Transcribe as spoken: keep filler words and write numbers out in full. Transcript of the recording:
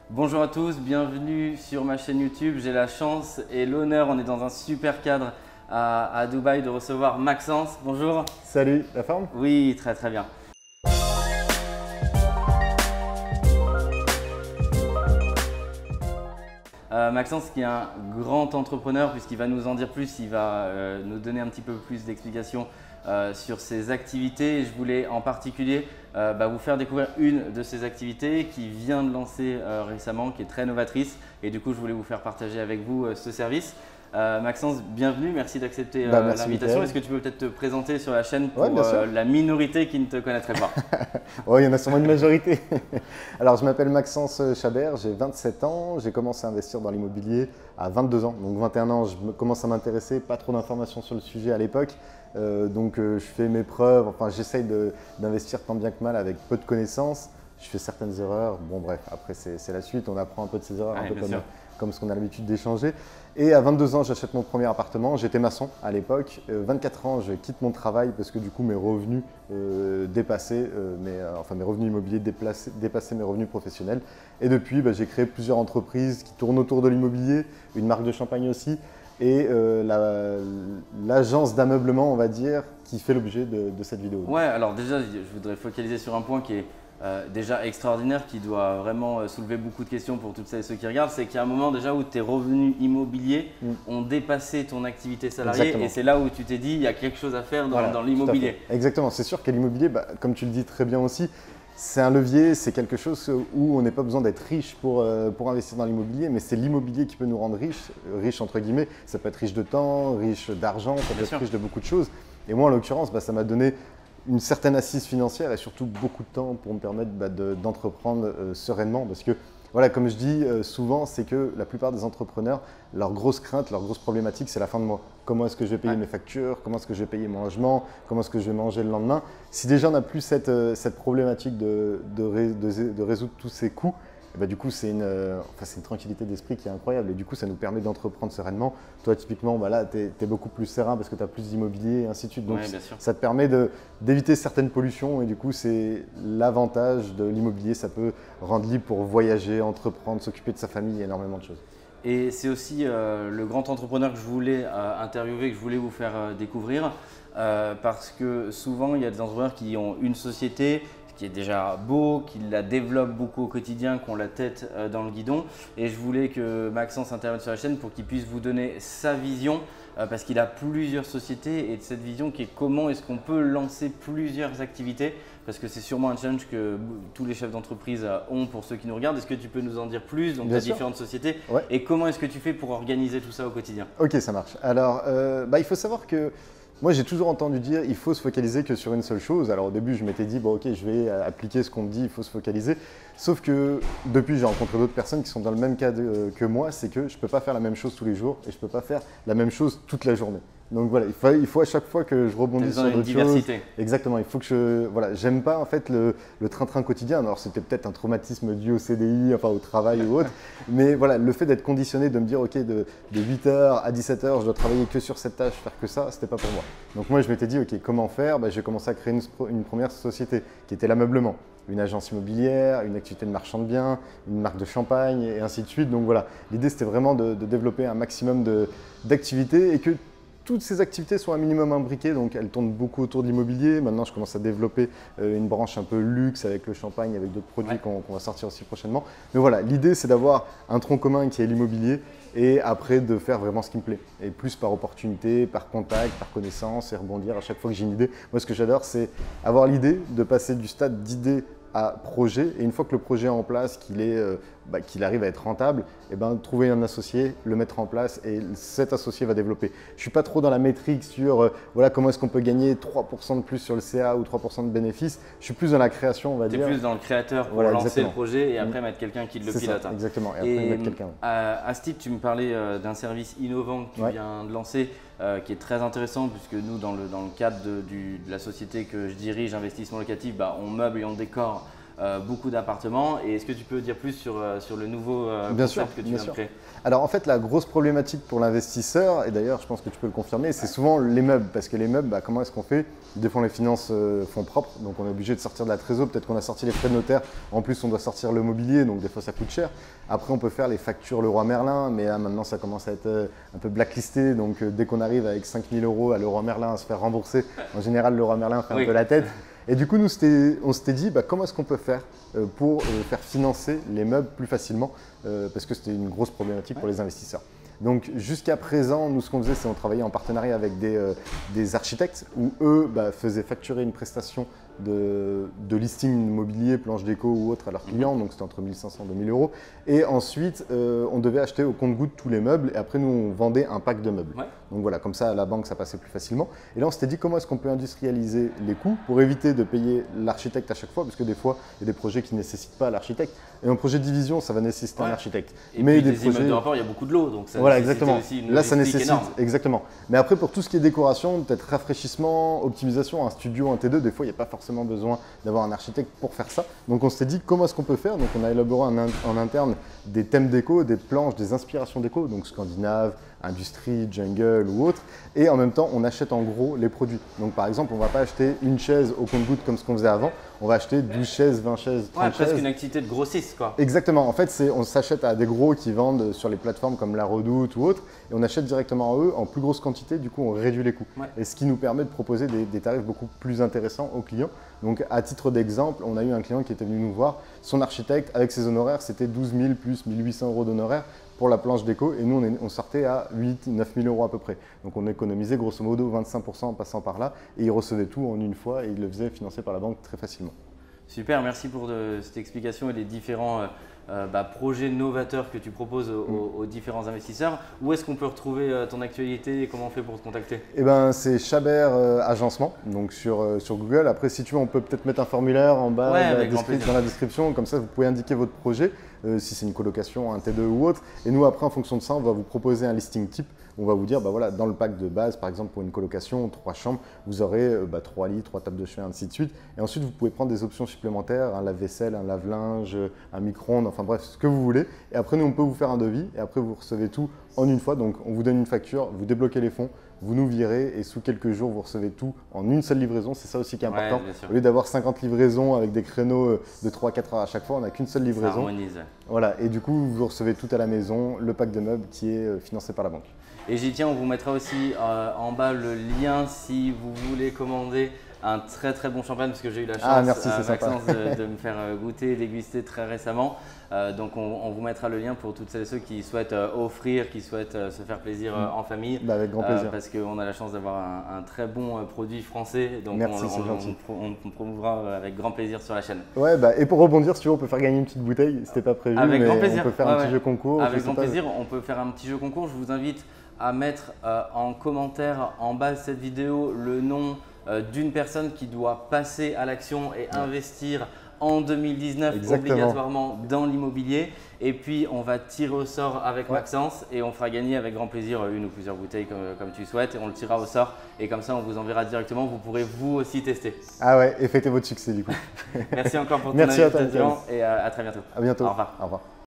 Bonjour à tous, bienvenue sur ma chaîne YouTube. J'ai la chance et l'honneur, on est dans un super cadre à, à Dubaï, de recevoir Maxence. Bonjour. Salut, la forme? Oui, très très bien. Euh, Maxence qui est un grand entrepreneur, puisqu'il va nous en dire plus, il va euh, nous donner un petit peu plus d'explications euh, sur ses activités. Je voulais en particulier euh, bah, vous faire découvrir une de ses activités qui vient de lancer euh, récemment, qui est très novatrice, et du coup je voulais vous faire partager avec vous euh, ce service. Euh, Maxence, bienvenue, merci d'accepter euh, bah, l'invitation. Est-ce que tu peux peut-être te présenter sur la chaîne pour ouais, euh, la minorité qui ne te connaîtrait pas? Oui, il y en a sûrement une majorité. Alors, je m'appelle Maxence Chabert, j'ai vingt-sept ans, j'ai commencé à investir dans l'immobilier à vingt-deux ans. Donc vingt et un ans, je commence à m'intéresser, pas trop d'informations sur le sujet à l'époque. Euh, donc euh, je fais mes preuves, enfin j'essaye d'investir tant bien que mal avec peu de connaissances. Je fais certaines erreurs, bon bref, après c'est la suite, on apprend un peu de ses erreurs, Ouais, un peu comme, sûr. comme ce qu'on a l'habitude d'échanger. Et à vingt-deux ans, j'achète mon premier appartement, j'étais maçon à l'époque. Euh, vingt-quatre ans, je quitte mon travail parce que du coup mes revenus euh, dépassaient, euh, mes, euh, enfin mes revenus immobiliers déplacés- dépassaient mes revenus professionnels. Et depuis, bah, j'ai créé plusieurs entreprises qui tournent autour de l'immobilier, une marque de champagne aussi, et euh, l'agence d'ameublement, on va dire, qui fait l'objet de, de cette vidéo. Ouais, alors déjà, je voudrais focaliser sur un point qui est euh, déjà extraordinaire, qui doit vraiment euh, soulever beaucoup de questions pour toutes celles et ceux qui regardent. C'est qu'il y a un moment déjà où tes revenus immobiliers mm. ont dépassé ton activité salariée. Exactement. Et c'est là où tu t'es dit, il y a quelque chose à faire dans, voilà, dans l'immobilier. Exactement, c'est sûr que l'immobilier, bah, comme tu le dis très bien aussi, c'est un levier, c'est quelque chose où on n'a pas besoin d'être riche pour, euh, pour investir dans l'immobilier, mais c'est l'immobilier qui peut nous rendre riches, riches entre guillemets. Ça peut être riche de temps, riche d'argent, ça peut Bien être sûr. riche de beaucoup de choses. Et moi, en l'occurrence, bah, ça m'a donné une certaine assise financière et surtout beaucoup de temps pour me permettre bah, d'entreprendre euh, sereinement. Parce que, voilà, comme je dis euh, souvent, c'est que la plupart des entrepreneurs, leur grosse crainte, leur grosse problématique, c'est la fin de mois. Comment est-ce que je vais payer ouais. mes factures? Comment est-ce que je vais payer mon logement? Comment est-ce que je vais manger le lendemain? Si déjà on n'a plus cette, euh, cette problématique de, de, ré, de, de résoudre tous ces coûts, bah, du coup, c'est une, euh, enfin, une tranquillité d'esprit qui est incroyable et du coup, ça nous permet d'entreprendre sereinement. Toi, typiquement, bah, là, tu es, es beaucoup plus serein parce que tu as plus d'immobilier et ainsi de suite. Donc, ouais, ça te permet d'éviter certaines pollutions et du coup, c'est l'avantage de l'immobilier. Ça peut rendre libre pour voyager, entreprendre, s'occuper de sa famille, énormément de choses. Et c'est aussi euh, le grand entrepreneur que je voulais euh, interviewer, que je voulais vous faire euh, découvrir euh, parce que souvent, il y a des entrepreneurs qui ont une société qui est déjà beau, qui la développe beaucoup au quotidien, qui ont la tête euh, dans le guidon. Et je voulais que Maxence intervienne sur la chaîne pour qu'il puisse vous donner sa vision euh, parce qu'il a plusieurs sociétés et de cette vision qui est comment est-ce qu'on peut lancer plusieurs activités parce que c'est sûrement un challenge que tous les chefs d'entreprise ont pour ceux qui nous regardent. Est-ce que tu peux nous en dire plus? Donc, tu as différentes sociétés ouais. Et comment est-ce que tu fais pour organiser tout ça au quotidien? Ok, ça marche. Alors, euh, bah, il faut savoir que moi, j'ai toujours entendu dire il faut se focaliser que sur une seule chose. Alors au début, je m'étais dit, bon ok, je vais appliquer ce qu'on me dit, il faut se focaliser. Sauf que depuis, j'ai rencontré d'autres personnes qui sont dans le même cas de, que moi, c'est que je ne peux pas faire la même chose tous les jours et je ne peux pas faire la même chose toute la journée. Donc voilà, il faut, il faut à chaque fois que je rebondisse sur d'autres choses. Exactement, il faut que je… Voilà, j'aime pas en fait le train-train quotidien. Alors c'était peut-être un traumatisme dû au C D I, enfin au travail ou autre. Mais voilà, le fait d'être conditionné, de me dire ok, de, de huit heures à dix-sept heures, je dois travailler que sur cette tâche, faire que ça, c'était pas pour moi. Donc moi je m'étais dit ok, comment faire? Bah, j'ai commencé à créer une, une première société qui était l'ameublement. Une agence immobilière, une activité de marchand de biens, une marque de champagne et ainsi de suite. Donc voilà, l'idée c'était vraiment de, de développer un maximum d'activités et que toutes ces activités sont un minimum imbriquées, donc elles tournent beaucoup autour de l'immobilier. Maintenant, je commence à développer euh, une branche un peu luxe avec le champagne, avec d'autres produits ouais. qu'on qu'on va sortir aussi prochainement. Mais voilà, l'idée, c'est d'avoir un tronc commun qui est l'immobilier et après de faire vraiment ce qui me plaît. Et plus par opportunité, par contact, par connaissance et rebondir à chaque fois que j'ai une idée. Moi, ce que j'adore, c'est avoir l'idée de passer du stade d'idée à projet et une fois que le projet est en place, qu'il euh, bah, qu'il arrive à être rentable, et ben, trouver un associé, le mettre en place et cet associé va développer. Je ne suis pas trop dans la métrique sur euh, voilà, comment est-ce qu'on peut gagner trois pour cent de plus sur le C A ou trois pour cent de bénéfices. Je suis plus dans la création, on va dire. Tu es plus dans le créateur pour voilà, lancer exactement. le projet et après mmh. mettre quelqu'un qui le pilote. Ça, exactement, et après et mettre quelqu'un. À, à ce titre, tu me parlais euh, d'un service innovant que tu ouais. viens de lancer euh, qui est très intéressant puisque nous, dans le, dans le cadre de, du, de la société que je dirige, Investissement Locatif, bah, on meuble et on décore euh, beaucoup d'appartements. Et est-ce que tu peux dire plus sur, euh, sur le nouveau euh, Bien concept sûr, que tu bien viens de sûr. créer? Alors en fait, la grosse problématique pour l'investisseur, et d'ailleurs je pense que tu peux le confirmer, c'est souvent les meubles. Parce que les meubles, bah, comment est-ce qu'on fait? Des fois on les finance euh, fonds propres, donc on est obligé de sortir de la trésor. Peut-être qu'on a sorti les frais de notaire, en plus on doit sortir le mobilier, donc des fois ça coûte cher. Après on peut faire les factures Leroy Merlin, mais là maintenant ça commence à être euh, un peu blacklisté. Donc euh, dès qu'on arrive avec cinq mille euros à Leroy Merlin à se faire rembourser, en général Leroy Merlin fait Oui. un peu la tête. Et du coup, nous, on s'était dit, bah, comment est-ce qu'on peut faire euh, pour euh, faire financer les meubles plus facilement, euh, parce que c'était une grosse problématique pour les investisseurs. Donc jusqu'à présent, nous, ce qu'on faisait, c'est qu'on travaillait en partenariat avec des, euh, des architectes où eux bah, faisaient facturer une prestation de, de listing immobilier, planche déco ou autre à leurs clients, donc c'était entre mille cinq cents et deux mille euros. Et ensuite, euh, on devait acheter au compte-gouttes tous les meubles et après, nous, on vendait un pack de meubles. Ouais. Donc voilà, comme ça, à la banque, ça passait plus facilement. Et là, on s'était dit comment est-ce qu'on peut industrialiser les coûts pour éviter de payer l'architecte à chaque fois, parce que des fois, il y a des projets qui ne nécessitent pas l'architecte. Et un projet de division, ça va nécessiter Ouais. un architecte. Et mais puis des des projets... immeubles de rapport, il y a beaucoup de lots, donc ça Voilà, nécessite exactement. aussi une Là, ça logistique nécessite, énorme. exactement. Mais après, pour tout ce qui est décoration, peut-être rafraîchissement, optimisation, un studio, un T deux, des fois, il n'y a pas forcément besoin d'avoir un architecte pour faire ça. Donc, on s'est dit, comment est-ce qu'on peut faire? Donc, on a élaboré en, in- en interne des thèmes déco, des planches, des inspirations déco, donc scandinave, industrie, jungle ou autre. Et en même temps, on achète en gros les produits. Donc, par exemple, on ne va pas acheter une chaise au compte-gouttes comme ce qu'on faisait avant. On va acheter douze chaises, vingt chaises, trente Ouais, presque chaises. une activité de grossiste, quoi. Exactement. En fait, c'est, on s'achète à des gros qui vendent sur les plateformes comme La Redoute ou autres, et on achète directement à eux en plus grosse quantité. Du coup, on réduit les coûts. Ouais. Et ce qui nous permet de proposer des, des tarifs beaucoup plus intéressants aux clients. Donc, à titre d'exemple, on a eu un client qui était venu nous voir. Son architecte, avec ses honoraires, c'était douze mille plus mille huit cents euros d'honoraires pour la planche déco. Et nous, on, est- on sortait à huit neuf mille euros à peu près. Donc, on économisait grosso modo vingt-cinq pour cent en passant par là. Et il recevait tout en une fois et il le faisait financer par la banque très facilement. Super, merci pour de- cette explication et les différents euh, euh, bah, projets novateurs que tu proposes aux, aux- aux différents investisseurs. Où est-ce qu'on peut retrouver euh, ton actualité et comment on fait pour te contacter? Eh ben, c'est Chabert euh, Agencement, donc sur, euh, sur Google. Après, si tu veux, on peut peut-être mettre un formulaire en bas Ouais, de la avec grand descri- plaisir. dans la description. Comme ça, vous pouvez indiquer votre projet, euh, si c'est une colocation, un T deux ou autre. Et nous, après, en fonction de ça, on va vous proposer un listing type. On va vous dire, bah voilà, dans le pack de base, par exemple, pour une colocation, trois chambres, vous aurez euh, bah, trois lits, trois tables de chevet, ainsi de suite. Et ensuite, vous pouvez prendre des options supplémentaires, un lave-vaisselle, un lave-linge, un micro-ondes, enfin bref, ce que vous voulez. Et après, nous, on peut vous faire un devis. Et après, vous recevez tout en une fois. Donc, on vous donne une facture, vous débloquez les fonds, vous nous virez et sous quelques jours, vous recevez tout en une seule livraison. C'est ça aussi qui est important. Ouais, bien sûr. Au lieu d'avoir cinquante livraisons avec des créneaux euh, de trois à quatre heures à chaque fois, on n'a qu'une seule Ça livraison. harmonise. Voilà. Et du coup, vous recevez tout à la maison, le pack de meubles qui est euh, financé par la banque. Et j'y tiens, on vous mettra aussi euh, en bas le lien si vous voulez commander un très très bon champagne, parce que j'ai eu la chance, Ah, merci, euh, c'est sympa. Maxence, de, de me faire euh, goûter et déguster très récemment. Euh, donc on, on vous mettra le lien pour toutes celles et ceux qui souhaitent euh, offrir, qui souhaitent euh, se faire plaisir euh, en famille. Bah, avec grand Euh, plaisir. parce qu'on a la chance d'avoir un, un très bon euh, produit français. Donc Merci, on, c'est on, gentil. on, on, on promouvra euh, avec grand plaisir sur la chaîne. Ouais, bah, et pour rebondir, si tu veux, on peut faire gagner une petite bouteille. C'était pas prévu, Avec mais grand plaisir. on peut faire Ouais, un petit ouais. jeu concours. je Avec sais grand pas. plaisir, on peut faire un petit jeu concours. Je vous invite à mettre euh, en commentaire en bas de cette vidéo le nom euh, d'une personne qui doit passer à l'action et investir en deux mille dix-neuf Exactement. obligatoirement dans l'immobilier. Et puis on va tirer au sort avec Ouais. Maxence et on fera gagner avec grand plaisir une ou plusieurs bouteilles comme, comme tu souhaites. Et on le tirera au sort et comme ça on vous enverra directement. Vous pourrez vous aussi tester. Ah ouais, et fêtez votre succès du coup. Merci encore pour ton Merci à toi, invitation Nicolas. et à à très bientôt. À bientôt. Au revoir. Au revoir.